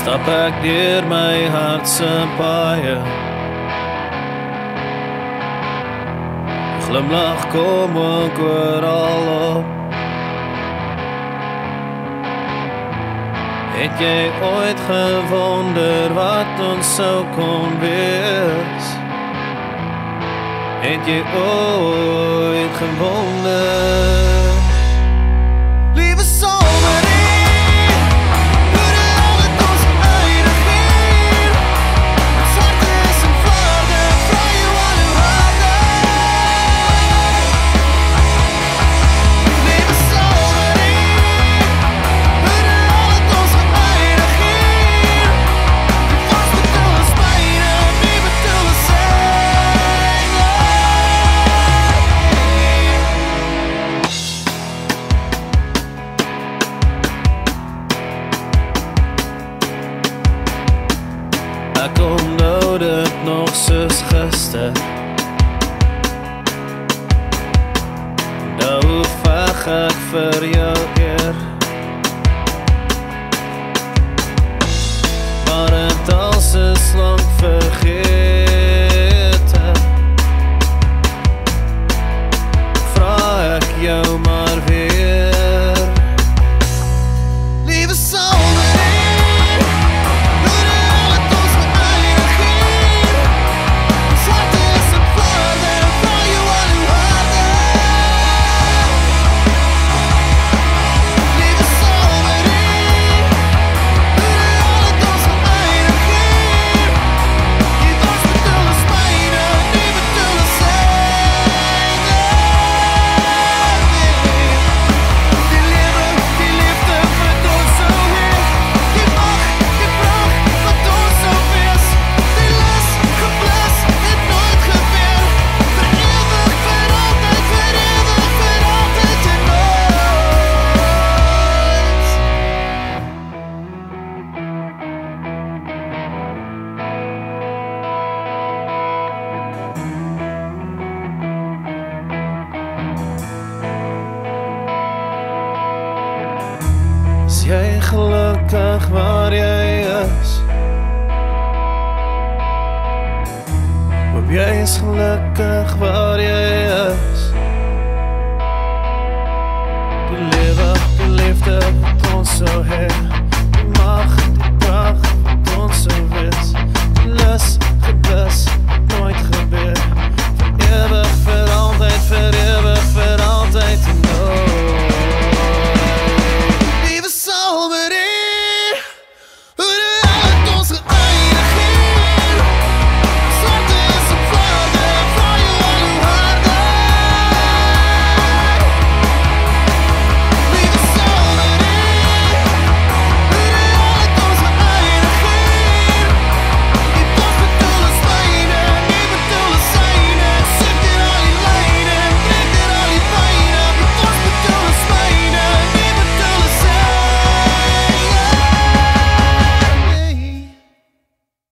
Stap ek deur my hart se paaie. Glimlach kom ook oral op. Het jy ooit gewonder wat ons sou kon wees? Het jy ooit gewonder? Ek onthou dit nog soos gister. Nou veg ek vir jou eer, maar het als is lang vergete. Vra ek jou maar weer, lieve Is jy gelukkig waar jy is? Hoop jy is gelukkig waar jy is. Die lewe, die liefde wat ons sou hê, die mag, die pracht wat ons sou wees, die lus, geblus